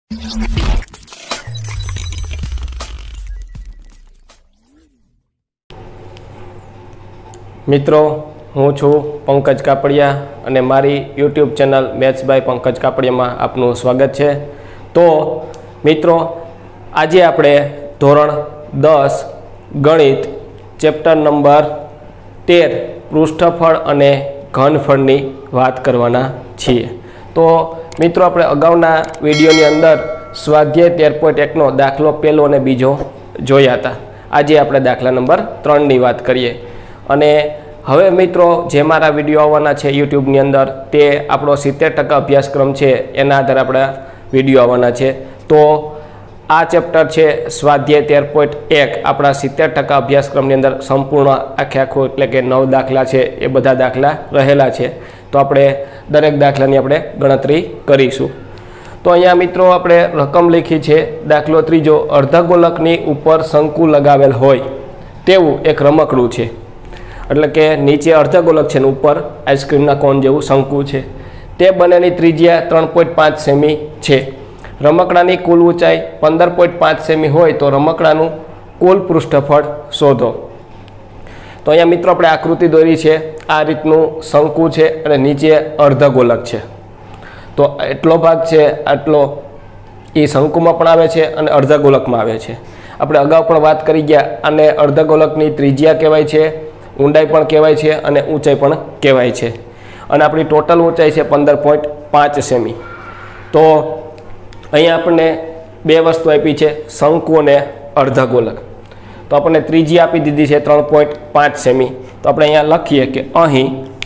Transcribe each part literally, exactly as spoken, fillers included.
मित्रों, हूँ छूँ पंकज कापड़िया अने मारी YouTube channel maths by Pankaj Kapadia में आपनु स्वागत है। तो मित्रों, आज आपणे धोरण दस गणित चेप्टर नंबर तेर पृष्ठफળ अने घनफळनी वात करवाना छीए। तो मित्रों, आपणे अगाउना विडियोनी अंदर स्वाध्याय तेर पॉइंट एक नो दाखलो पहलो अने बीजो जोया था। आज आपणे दाखला नंबर त्रणनी वात करीए। अने हवे मित्रों, जे मारा विडियो आववाना छे यूट्यूबनी अंदर ते आपणो सित्तेर टका अभ्यासक्रम छे, एना आधारे आपणा विडियो आववाना छे। तो आ चेप्टर छे स्वाध्याय तेर पॉइंट एक आपणा सित्तेर टका अभ्यासक्रमनी अंदर संपूर्ण आखे आखो एटले के नौ दाखला छे, ए बधा दाखला रहेला छे। तो आपणे दरेक दाखलानी आपणे गणतरी करीशुं। तो अहींया मित्रों आपणे रकम लिखी छे। दाखलो त्रीजो, अर्धगोलकनी उपर शंकु लगावेल होय तेवुं एक रमकडું छे। एटले के नीचे अर्धगोलक छे, ऊपर आइसक्रीमना कोन जेवुं शंकु छे। ते बनेनी त्रिज्या त्रण पॉइंट पांच सेमी छे। रमकडानी कुल ऊंचाई पंदर पॉइंट पांच सेमी होय तो रमकडानुं कुल पृष्ठफળ शोधो। तो अहींया मित्रों आपणे आकृति दोरी छे। आ रीतनुं शंकु छे अने नीचे अर्धगोलक छे। तो एटलो भाग छे आटलो ए शंकुमां पण आवे छे अने अर्धगोलकमां आवे छे। आपणे अगाऊ पण वात करी गया। अने अर्धगोलकनी त्रिज्या कहेवाय छे, ऊंडाई पण कहेवाय छे अने ऊंचाई पण कहेवाय छे। अने आपणी टोटल ऊंचाई छे पंदर पॉइंट पांच सेमी। तो अहींया आपणे बे वस्तु आपी छे, शंकु अने अर्धगोलक। तो आपणे त्रिज्या आपी दीधी छे त्रण पॉइंट पांच सेमी। तो आपणे अहींया लखीए के अहीं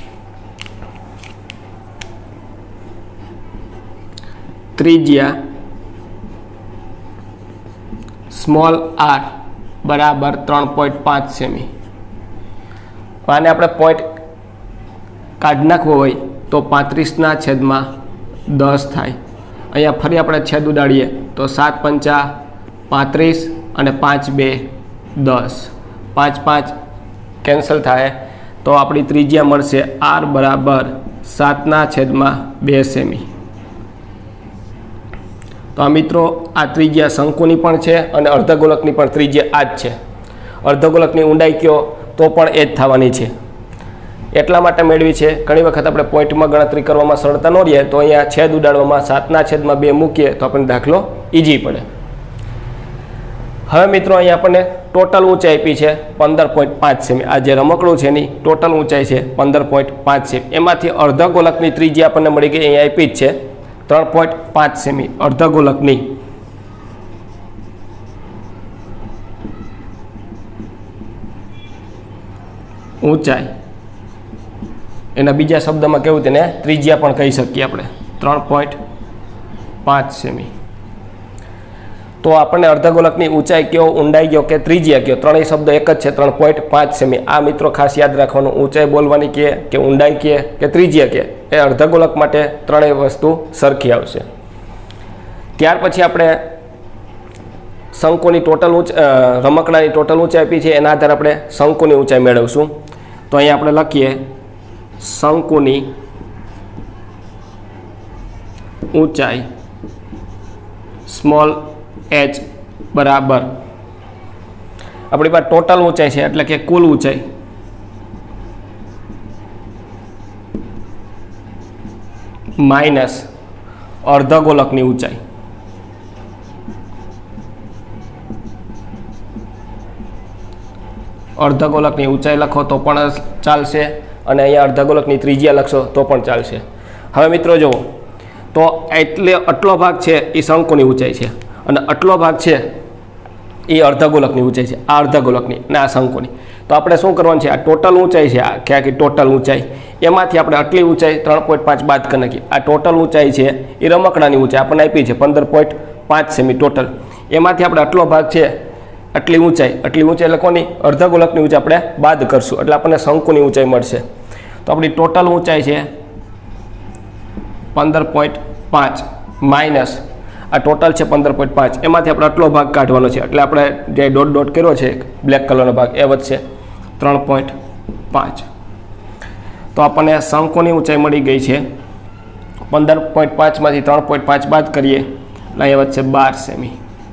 त्रिज्या स्मॉल आर बराबर त्रण पॉइंट पांच सेमी। आने आपणे पॉइंट काढ नाखवो होय तो पैंतीस छेद में दस थाय। अहींया फरी आपणे छेद उडाड़ीए तो सात पंचा पैंतीस अने पांच बे दस, पांच पांच कैंसल थाय तो आपणी त्रिज्या मळशे आर बराबर सातना छेद में बे सेमी। तो आ मित्रों आ त्रिज्या शंकुनी पण छे अने अर्धगोलकनी पण त्रिज्या आज छे। अर्धगोलकनी ऊंडाई कयो तो पण एज थवानी छे। एटला माटे मेळवी छे। घणी वखत आपणे पॉइंटमां गणतरी करवामां सरळता न रहे तो अहींया छेद उडाडवामां सातना छेदमां बे मूकीए तो आपणे दाखलो इजी पड़े। हवे मित्रों अहींया आपणे टोटल ऊंचाई आपी छे पंदर पॉइंट पांच सेमी। आ जे रमकडું छे एनी टोटल ऊंचाई छे पंदर पॉइंट पांच सेमी। एमांथी अर्धगोलकनी त्रिज्या आपणे मळी गई, अहींया आपी ज छे त्रण पॉइंट पांच सेमी। अर्धगोलकनी ऊंचाई एना बीजा शब्द में केवुं तेने त्रिज्या पण कही सकीए आपणे त्रण पॉइंट पांच सेमी। तो आपणे अर्धगोलकनी ऊंचाई कयो, ऊंडाई कयो के त्रिज्या कयो, त्रणेय शब्द एक ज छे त्रण पॉइंट पांच सेमी। आ मित्रों खास याद राखवानुं, ऊंचाई बोलवानी के के ऊंडाई के के त्रिज्या के ए अर्धगोलक माटे त्रणेय वस्तु सरखी आवशे। त्यार पछी आपणे शंकुनी टोटल ऊंच रमकडानी टोटल ऊंचाई आपी छे एना आधारे आपणे शंकुनी ऊंचाई मेळवशुं। तो अहीं आपणे लखीए शंकुनी ऊंचाई स्मॉल एच बराबर अपनी पास टोटल ऊंचाई है एटले के कुल ऊंचाई माइनस अर्धगोलकनी ऊंचाई। अर्धगोलकनी ऊंचाई लखो तो पण चालशे अने अहींया अर्धगोलकनी त्रिज्या लखशो तो पण चालशे। हवे मित्रों जुओ तो एटले आटलो भाग छे ए शंकुनी ऊंचाई छे अने आटलो भाग छे ए अर्धगोलकनी ऊंचाई छे। आ अर्धगोलकनी ने आ शंकुनी। तो आपणे शुं करवानुं छे, आ टोटल ऊंचाई छे, आखी आखी टोटल ऊंचाई एमांथी आपणे आटली ऊंचाई त्रण पॉइंट पांच बाद करी नाखीए। आ टोटल ऊंचाई छे ए रमकडानी ऊंचाई आपणे आपी छे पंदर पॉइंट पांच सेमी टोटल। एमांथी आपणे आटलो भाग छे आटली ऊंचाई, आटली ऊंचाई એટલે કોની अर्धगोलकनी ऊंचाई આપણે બાદ કરશું એટલે આપણને શંકુની ઊંચાઈ મળશે। તો આપણી ટોટલ ઊંચાઈ છે पंदर पॉइंट पांच माइनस आ टोटल है पंदर पॉइंट पांच एम આપણે આટલો ભાગ કાઢવાનો છે એટલે આપણે જે ડોટ ડોટ કર્યો છે બ્લેક કલરનો ભાગ એ વધશે ત્રણ पॉइंट पांच। तो આપણને શંકુની ઊંચાઈ મળી ગઈ છે पंदर पॉइंट पांच में ત્રણ पॉइंट पांच बाद करिए અહીંયા વધશે બાર સેમી।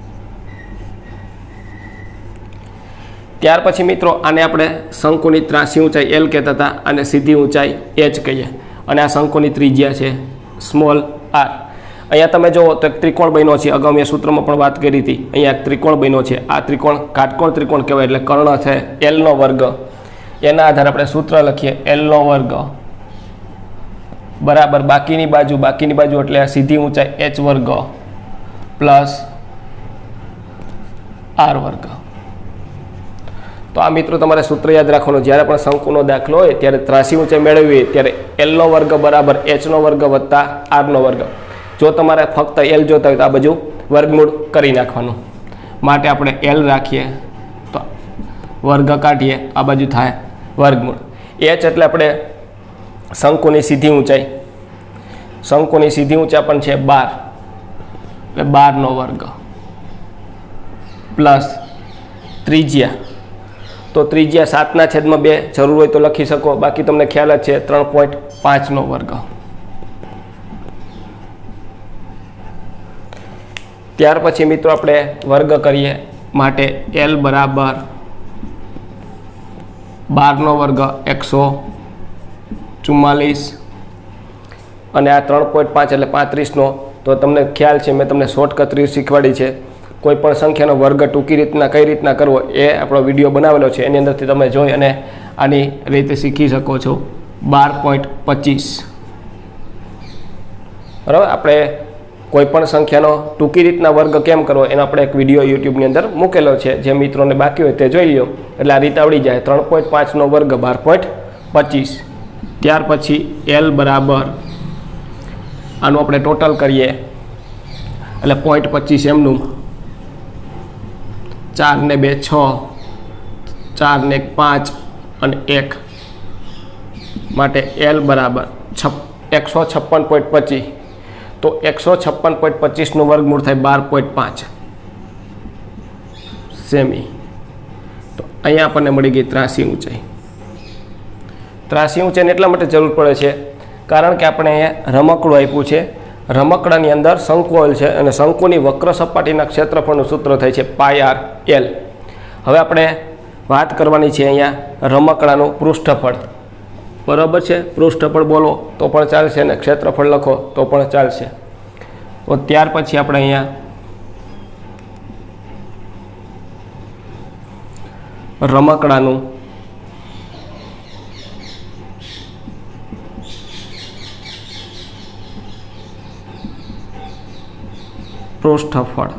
ત્યાર પછી મિત્રો આને આપણે શંકુની ત્રાસી ઊંચાઈ એલ કહેતા હતા અને સીધી ઊંચાઈ એચ કહીએ, અને આ શંકુની ત્રિજ્યા છે સ્મોલ આર। અહીંયા તમે જુઓ તો એક ત્રિકોણ બન્યો છે, અગાઉ મેં સૂત્રમાં પણ વાત કરી હતી, અહીંયા એક ત્રિકોણ બન્યો છે। આ ત્રિકોણ કાટકોણ ત્રિકોણ કહેવાય, એટલે કર્ણ છે એલનો વર્ગ, એના આધારે આપણે સૂત્ર લખીએ એલનો વર્ગ બરાબર બાકીની બાજુ, બાકીની બાજુ એટલે આ સીધી ઊંચાઈ એચ વર્ગ પ્લસ આર વર્ગ। તો આ મિત્રો તમારે સૂત્ર યાદ રાખવાનું, જ્યારે પણ શંકુનો દાખલો હોય ત્યારે ત્રાસી ઊંચાઈ મેળવવી ત્યારે એલનો વર્ગ બરાબર એચનો વર્ગ વત્તા આરનો વર્ગ। જો તમારે ફક્ત એલ જોતા હોય તો આ બાજુ વર્ગમૂળ કરી નાખવાનું, માટે આપણે એલ રાખીએ તો વર્ગ કાઢીએ, આ બાજુ થાય વર્ગમૂળ। એચ એટલે આપણે શંકુની સીધી ઊંચાઈ, શંકુની સીધી ઊંચાઈ પણ છે બાર, એટલે બારનો વર્ગ પ્લસ ત્રિજ્યા, તો ત્રિજ્યા સાતના છેદમાં બે જરૂર હોય તો લખી શકો, બાકી તમને ખ્યાલ જ છે ત્રણ પોઈન્ટ પાંચનો વર્ગ। ત્યાર પછી મિત્રો આપણે વર્ગ કરીએ, માટે એલ બરાબર બારનો વર્ગ એકસો ચુમ્માલીસ અને આ ત્રણ પોઈન્ટ પાંચ એટલે પાંત્રીસનો। તો તમને ખ્યાલ છે, મેં તમને શોર્ટકટ રીત શીખવાડી છે, કોઈ પણ સંખ્યાનો વર્ગ ટૂંકી રીતના કઈ રીતના કરવો એ આપણો વિડીયો બનાવેલો છે, એની અંદરથી તમે જોઈ અને આની રીતે શીખી શકો છો। બાર પોઈન્ટ પચીસ બરાબર, આપણે કોઈ પણ સંખ્યાનો ટૂંકી રીતના વર્ગ કેમ કરવો એનો આપણે એક વિડીયો યુટ્યુબની અંદર મૂકેલો છે, જે મિત્રોને બાકી હોય તે જોઈ લો, એટલે આ રીત આવડી જાય। ત્રણ પોઈન્ટ પાંચનો વર્ગ બાર પોઈન્ટ પચીસ। ત્યાર પછી એલ બરાબર આનું આપણે ટોટલ કરીએ એટલે પોઈન્ટ પચીસ એમનું, ચાર ને બે છ, ચાર ને એક પાંચ અને એક, માટે એલ બરાબર છપ એકસો છપ્પન પોઈન્ટ પચીસ। તો એકસો છપ્પન પોઈન્ટ પચીસનું વર્ગમૂળ થાય બાર પોઈન્ટ પાંચ સેમી। તો અહીંયા આપણને મળી ગઈ ત્રાસી ઊંચાઈ। ત્રાસી ઊંચાઈને એટલા માટે જરૂર પડે છે કારણ કે આપણે અહીંયા રમકડું આપ્યું છે, રમકડાની અંદર શંકુ આવેલ છે અને શંકુની વક્ર સપાટીના ક્ષેત્રફળનું સૂત્ર થાય છે પાય આર એલ। હવે આપણે વાત કરવાની છે અહીંયા રમકડાનું પૃષ્ઠફળ, બરાબર છે। પૃષ્ઠફળ બોલો તો પણ ચાલશે ને ક્ષેત્રફળ લખો તો પણ ચાલશે। તો ત્યાર પછી આપણે અહીંયા રમકડાનું પૃષ્ઠફળ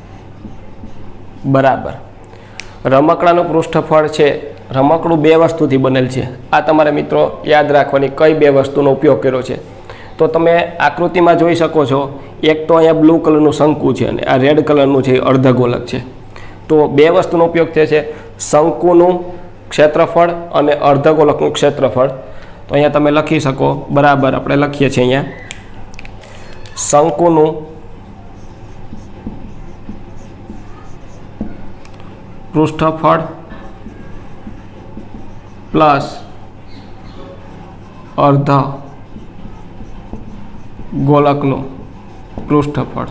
બરાબર, રમકડાનું પૃષ્ઠફળ છે, રમકડું બે વસ્તુથી બનેલ છે। આ તમારે મિત્રો યાદ રાખવાની કઈ બે વસ્તુનો ઉપયોગ કર્યો છે, તો તમે આકૃતિમાં જોઈ શકો છો, એક તો અહીંયા બ્લુ કલરનું શંકુ છે અને આ રેડ કલરનું છે અર્ધગોલક છે। તો બે વસ્તુનો ઉપયોગ થયો છે, શંકુનું ક્ષેત્રફળ અને અર્ધગોલકનું ક્ષેત્રફળ। તો અહીંયા તમે લખી શકો બરાબર, આપણે લખીએ છીએ અહીંયા શંકુનું પૃષ્ઠફળ પ્લસ અર્ધ ગોલકનું પૃષ્ઠફળ,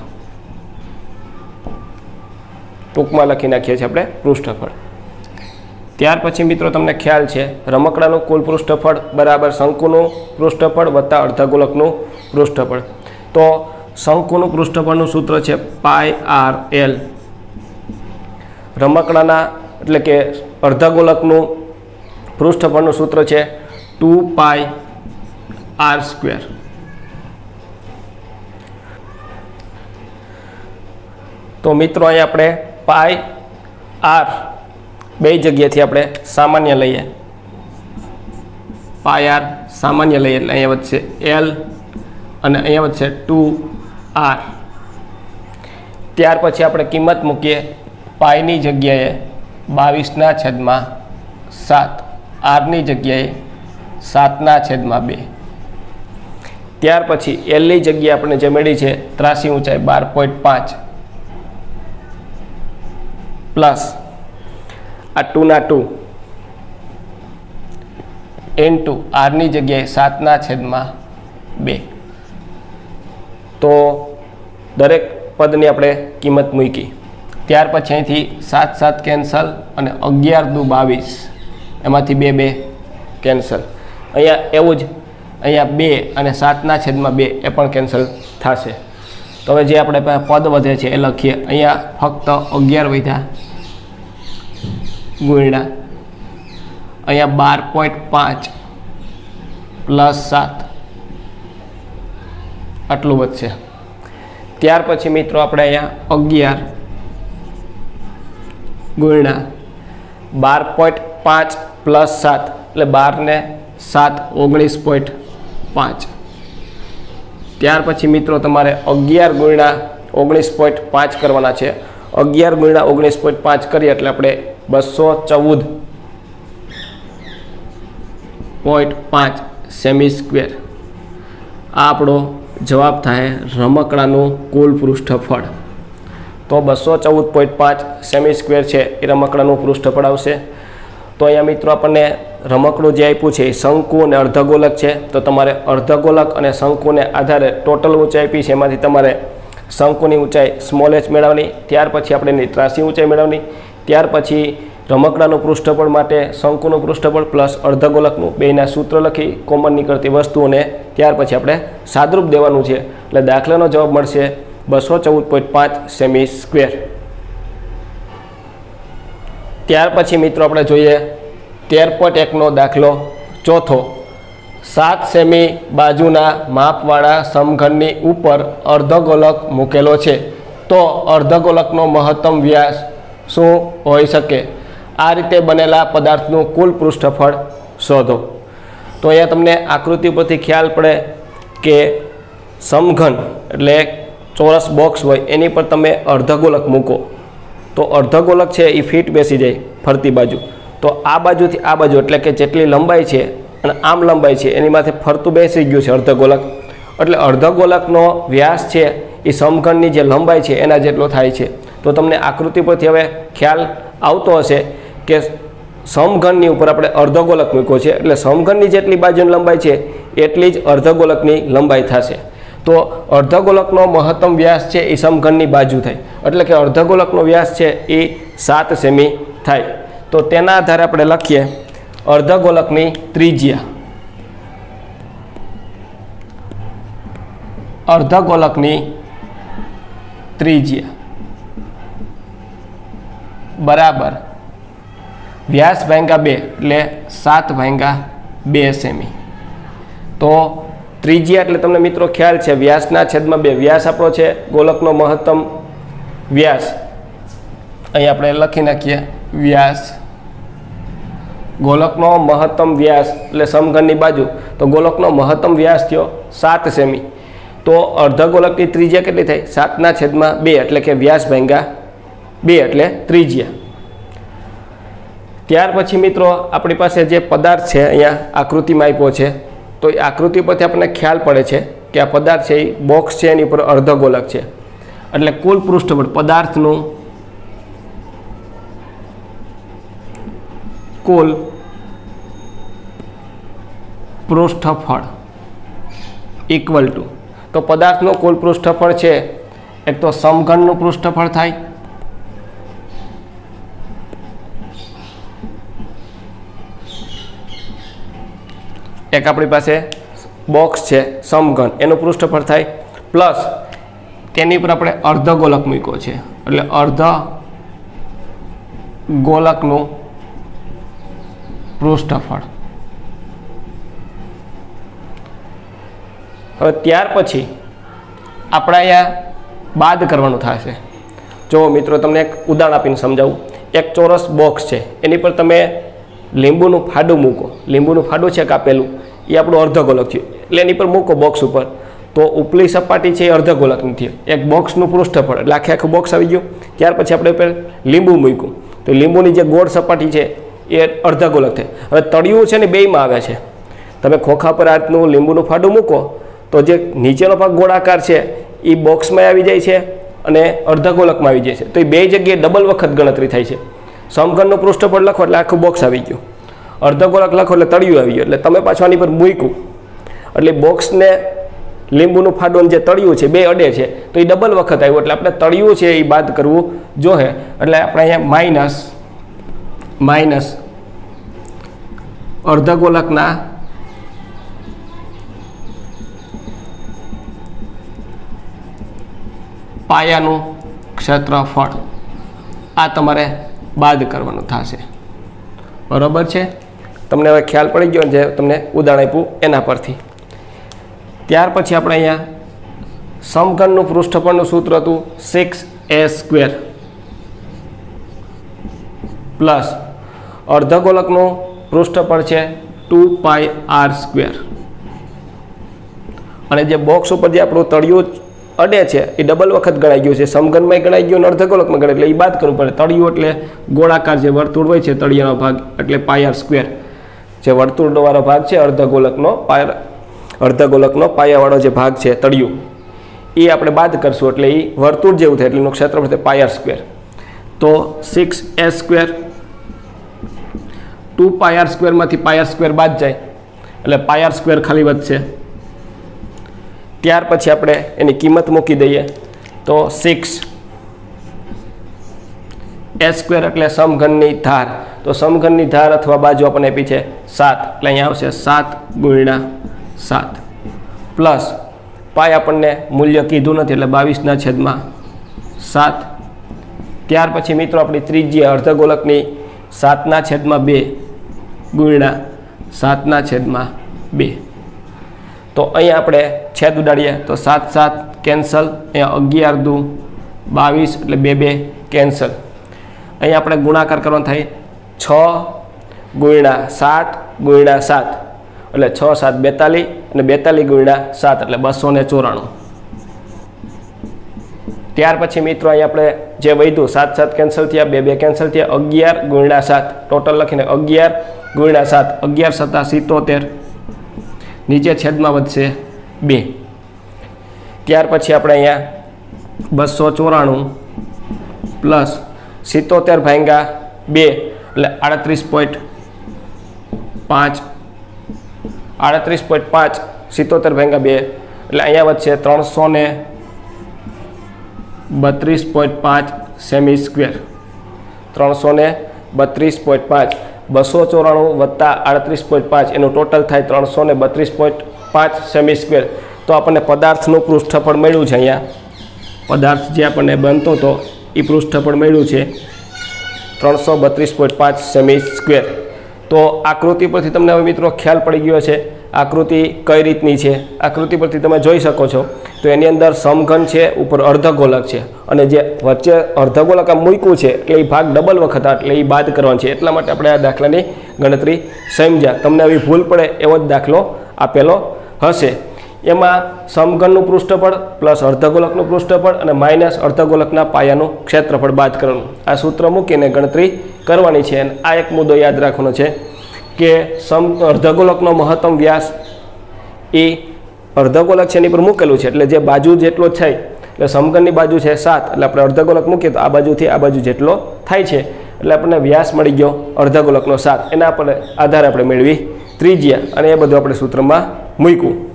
ટૂંકમાં લખી નાખીએ છીએ આપણે પૃષ્ઠફળ। ત્યાર પછી મિત્રો તમને ખ્યાલ છે રમકડાનું કુલ પૃષ્ઠફળ બરાબર શંકુનું પૃષ્ઠફળ વત્તા અર્ધગોલકનું પૃષ્ઠફળ। તો શંકુનું પૃષ્ઠફળનું સૂત્ર છે પાય આર એલ, રમકડાના એટલે કે અર્ધગોલકનું પૃષ્ઠફળનું સૂત્ર છે ટુ પાય આર સ્ક્વેર। તો મિત્રો અહીં આપણે પાય આર બે જગ્યાથી આપણે સામાન્ય લઈએ, પાય આર સામાન્ય લઈએ એટલે અહીંયા વધશે એલ અને અહીંયા વધશે ટુ આર। ત્યાર પછી આપણે કિંમત મૂકીએ, પાયની જગ્યાએ બાવીસના છેદમાં સાત, આરની જગ્યાએ સાતના છેદમાં બે। ત્યાર પછી એલની જગ્યાએ આપણે જે મળી છે ત્રાસી ઊંચાઈ બાર પોઈન્ટ પાંચ પ્લસ આ ટુના ટુ ઇન્ટુ આરની જગ્યાએ સાતના છેદમાં બે। તો દરેક પદની આપણે કિંમત મૂકી। ત્યાર પછી અહીંથી સાત સાત કેન્સલ અને અગિયાર દુ બાવીસ, એમાંથી બે બે કેન્સલ। અહીંયા એવું જ અહીંયા બે અને સાતના છેદમાં બે એ પણ કેન્સલ થશે। તો હવે જે આપણે પદ વધે છે એ લખીએ। અહીંયા ફક્ત અગિયાર વધ્યા ગુણ્યા અહીંયા બાર પોઈન્ટ પાંચ પ્લસ સાત આટલું વધશે। ત્યાર પછી મિત્રો આપણે અહીંયા અગિયાર ગુણ્યા બાર પોઈન્ટ પાંચ પ્લસ સાત એટલે બાર ને સાત ઓગણીસ પોઈન્ટ પાંચ। ત્યાર પછી મિત્રો તમારે અગિયાર ગુણ્યા ઓગણીસ પોઈન્ટ પાંચ કરવાના છે। અગિયાર ગુણ્યા ઓગણીસ પોઈન્ટ પાંચ કરીએ એટલે આપણે બસો ચૌદ પોઈન્ટ પાંચ સેમી સ્ક્વેર। આ આપણો જવાબ થાય રમકડાનું કુલ પૃષ્ઠફળ। તો બસો ચૌદ પોઈન્ટ પાંચ સેમી સ્ક્વેર છે એ રમકડાનું પૃષ્ઠફળ આવશે। તો અહીંયા મિત્રો આપણને રમકડું જે આપ્યું છે એ શંકુ અને અર્ધગોલક છે। તો તમારે અર્ધગોલક અને શંકુને આધારે ટોટલ ઊંચાઈ આપી છે, એમાંથી તમારે શંકુની ઊંચાઈ સ્મોલ એચ મેળવવાની। ત્યાર પછી આપણે એની ત્રાસી ઊંચાઈ મેળવવાની। ત્યાર પછી રમકડાનું પૃષ્ઠફળ માટે શંકુનું પૃષ્ઠફળ પ્લસ અર્ધગોલકનું બેના સૂત્ર લખી કોમન નીકળતી વસ્તુઓને ત્યાર પછી આપણે સાદરૂપ દેવાનું છે। એટલે દાખલાનો જવાબ મળશે બસો ચૌદ પોઈન્ટ પાંચ સેમી સ્ક્વેર। ત્યાર પછી મિત્રો આપણે જોઈએ તેર પોઈન્ટ એકનો દાખલો ચોથો। સાત સેમી બાજુના માપવાળા સમઘનની ઉપર અર્ધગોલક મૂકેલો છે, તો અર્ધગોલકનો મહત્તમ વ્યાસ શું હોઈ શકે? આ રીતે બનેલા પદાર્થનું કુલ પૃષ્ઠફળ શોધો। તો અહીંયા તમને આકૃતિ પરથી ખ્યાલ પડે કે સમઘન એટલે ચોરસ બોક્સ હોય એની પર તમે અર્ધગોલક મૂકો તો અર્ધગોલક છે એ ફિટ બેસી જાય ફરતી બાજુ। તો આ બાજુથી આ બાજુ એટલે કે જેટલી લંબાઈ છે અને આમ લંબાઈ છે એની માથે ફરતું બેસી ગયું છે અર્ધગોલક, એટલે અર્ધગોલકનો વ્યાસ છે એ સમઘનની જે લંબાઈ છે એના જેટલો થાય છે। તો તમને આકૃતિ પરથી હવે ખ્યાલ આવતો હશે કે સમઘનની ઉપર આપણે અર્ધગોલક મૂક્યો છે એટલે સમઘનની જેટલી બાજુની લંબાઈ છે એટલી જ અર્ધગોલકની લંબાઈ થશે। તો અર્ધગોલકનો મહત્તમ વ્યાસ છે એ સમઘનની બાજુ થાય, એટલે કે અર્ધગોલકનો વ્યાસ છે એ સાત સેમી થાય। તો તેના આધારે આપણે લખીએ અર્ધગોલકની ત્રિજ્યા। અર્ધગોલકની ત્રિજ્યા બરાબર વ્યાસ ભાંગ્યા બે એટલે સાત ભાંગ્યા બે સેમી। તો ત્રિજ્યા એટલે તમને મિત્રો ખ્યાલ છે વ્યાસના છેદમાં બે। વ્યાસ આપણો છે ગોલકનો મહત્તમ વ્યાસ, અહીં આપણે લખી નાખીએ વ્યાસ। ગોલકનો મહત્તમ વ્યાસ એટલે સમઘનની બાજુ, તો ગોલકનો મહત્તમ વ્યાસ થયો સાત સેમી। તો અર્ધગોલકની ત્રિજ્યા કેટલી થઈ? સાતના છેદમાં બે એટલે કે વ્યાસ ભાંગ્યા બે એટલે ત્રિજ્યા। ત્યાર પછી મિત્રો આપણી પાસે જે પદાર્થ છે અહીંયા આકૃતિમાં આપ્યો છે, તો એ આકૃતિ પરથી આપણને ખ્યાલ પડે છે કે આ પદાર્થ છે એ બોક્સ છે એની ઉપર અર્ધગોલક છે, એટલે કુલ પૃષ્ઠફળ પદાર્થનું કુલ પૃષ્ઠફળ ઇક્વલ ટુ, તો પદાર્થનું કુલ પૃષ્ઠફળ છે એક તો સમઘનનું પૃષ્ઠફળ થાય એક આપણી પાસે બોક્સ છે સમઘન એનું પૃષ્ઠફળ થાય પ્લસ તેની પર આપણે અર્ધગોલક મૂક્યો છે એટલે અર્ધ ગોલકનું પૃષ્ઠફળ। હવે ત્યાર પછી આપણે અહીંયા બાદ કરવાનું થશે। જો મિત્રો તમને એક ઉદાહરણ આપીને સમજાવું। એક ચોરસ બોક્સ છે એની પર તમે લીંબુનું ફાડું મૂકો, લીંબુનું ફાડું છે કાપેલું એ આપણું અર્ધગોલક થયું, એટલે એની પર મૂકો બોક્સ ઉપર, તો ઉપલી સપાટી છે એ અર્ધગોલકની થયું, એક બોક્સનું પૃષ્ઠફળ એટલે આખે આખું બોક્સ આવી ગયું। ત્યાર પછી આપણે ઉપર લીંબુ મૂક્યું તો લીંબુની જે ગોળ સપાટી છે એ અર્ધગોલક થાય। હવે તળિયું છે ને બેયમાં આવે છે, તમે ખોખા પર આ રીતનું લીંબુનું ફાડું મૂકો તો જે નીચેનો ભાગ ગોળાકાર છે એ બોક્સમાં આવી જાય છે અને અર્ધગોલકમાં આવી જાય છે, તો એ બે જગ્યાએ ડબલ વખત ગણતરી થાય છે। સમઘનનું પૃષ્ઠફળ લખો એટલે આખું બોક્સ આવી ગયું, અર્ધગોલક લખો એટલે તળિયું આવી ગયું, એટલે તમે પાછું આની પર મૂક્યું એટલે બોક્સને લીંબુનું ફાડોન જે તળિયું છે બે અડે છે તો એ ડબલ વખત આવ્યું એટલે આપણે તળિયું છે એ બાદ કરવું જોઈએ એટલે આપણે અહીંયા માઇનસ માઇનસ અર્ધગોલકના પાયાનું ક્ષેત્રફળ આ તમારે બાદ કરવાનું થશે બરાબર છે તમને હવે ખ્યાલ પડી ગયો જે તમને ઉદાહરણ આપ્યું એના પરથી ત્યાર પછી આપણે અહીંયા સમઘનનું પૃષ્ઠફળનું સૂત્ર હતું સિક્સ એ સ્ક્વેર પ્લસ અર્ધગોલકનું પૃષ્ઠફળ છે ટુ પાઈ આર સ્ક્વેર અને જે બોક્સ ઉપર જે આપણું તળિયું અડે છે એ ડબલ વખત ગણાઈ ગયું છે સમઘનમાં ગણાઈ ગયું અને અર્ધગોલકમાં ગણાય એટલે એ બાદ કરવું પડે તળિયું એટલે ગોળાકાર જે વર્તુળ હોય છે તળિયાનો ભાગ એટલે પાઈ આર સ્ક્વેર જે વર્તુળવાળો ભાગ છે અર્ધગોલકનો પાય અર્ધગોલકનો પાયાવાળો જે ભાગ છે તળિયું એ આપણે બાદ કરશું એટલે એ વર્તુળ જેવું થાય એટલે એનું ક્ષેત્રફળ થાય પાઈ આર સ્ક્વેર તો six a square two pi r સ્ક્વેરમાંથી પાઈ આર સ્ક્વેર બાદ જાય એટલે પાઈ આર સ્ક્વેર ખાલી વધશે ત્યાર પછી આપણે એની કિંમત મૂકી દઈએ તો સિક્સ એ સ્ક્વેર એટલે સમઘનની ધાર તો સમઘનની ધાર અથવા બાજુ આપણને આપી છે સાત એટલે અહીંયા આવશે સાત ગુણ્યા સાત પ્લસ પાય આપણને મૂલ્ય કીધું નથી એટલે બાવીસના છેદમાં સાત ત્યાર પછી મિત્રો આપણી ત્રીજી અર્ધગોલકની સાતના છેદમાં બે ગુણ્યા સાતના છેદમાં બે તો અહીંયા આપણે છેદ ઉડાડીએ તો સાત સાત કેન્સલ અહીંયા અગિયાર દુ બાવીસ એટલે બે બે કેન્સલ અહીંયા આપણે ગુણાકાર કરવાનો થાય છ ગુણ્યા સાત ગુણ્યા સાત એટલે છ સાત બેતાલીસ અને બેતાલીસ ગુણ્યા સાત એટલે બસો ને ચોરાણું ત્યાર પછી મિત્રો અહીં આપણે જે વધ્યું સાત સાત કેન્સલ થયા બે બે કેન્સલ થયા અગિયાર ગુણ્યા સાત ટોટલ લખીને અગિયાર ગુણ્યા સાત અગિયાર સત્તા સિત્તોતેર નીચે છેદમાં વધશે બે ત્યાર પછી આપણે અહીંયા બસો ચોરાણું પ્લસ સિત્તોતેર ભાંગ્યા બે એટલે આડત્રીસ પોઈન્ટ પાંચ આડત્રીસ પોઈન્ટ પાંચ સિત્તોતેર ભાંગ્યા બે એટલે અહીંયા વધશે ત્રણસો ને બત્રીસ પોઈન્ટ પાંચ સેમી સ્ક્વેર ત્રણસો ને બત્રીસ પોઈન્ટ પાંચ બસો ચોરાણું વત્તા આડત્રીસ પોઈન્ટ પાંચ એનું ટોટલ થાય ત્રણસો ને બત્રીસ પોઈન્ટ પાંચ સેમી સ્ક્વેર તો આપણને પદાર્થનું પૃષ્ઠફળ મળ્યું છે અહીંયા પદાર્થ જે આપણને બનતો હતો એ પૃષ્ઠફળ મળ્યું છે ત્રણસો બત્રીસ પોઈન્ટ પાંચ સેમી સ્ક્વેર તો આકૃતિ પરથી તમને હવે મિત્રો ખ્યાલ પડી ગયો છે આકૃતિ કઈ રીતની છે આકૃતિ પરથી તમે જોઈ શકો છો તો એની અંદર સમઘન છે ઉપર અર્ધગોલક છે અને જે વચ્ચે અર્ધગોલક આમ મૂક્યું છે એટલે એ ભાગ ડબલ વખત એટલે એ બાદ કરવાનો છે એટલા માટે આપણે આ દાખલાની ગણતરી સમજ્યા તમને આવી ભૂલ પડે એવો જ દાખલો આપેલો હશે એમાં સમઘનનું પૃષ્ઠફળ પ્લસ અર્ધગોલકનું પૃષ્ઠફળ અને માઇનસ અર્ધગોલકના પાયાનું ક્ષેત્રફળ બાદ કરવાનું આ સૂત્ર મૂકીને ગણતરી કરવાની છે અને આ એક મુદ્દો યાદ રાખવાનો છે કે સમ અર્ધગોલકનો મહત્તમ વ્યાસ એ અર્ધગોલક છે એની પર મૂકેલું છે એટલે જે બાજુ જેટલો થાય એટલે સમઘનની બાજુ છે સાત એટલે આપણે અર્ધગોલક મૂકીએ તો આ બાજુથી આ બાજુ જેટલો થાય છે એટલે આપણને વ્યાસ મળી ગયો અર્ધગોલકનો સાત એના પર આધારે આપણે મેળવી ત્રિજ્યા અને એ બધું આપણે સૂત્રમાં મૂક્યું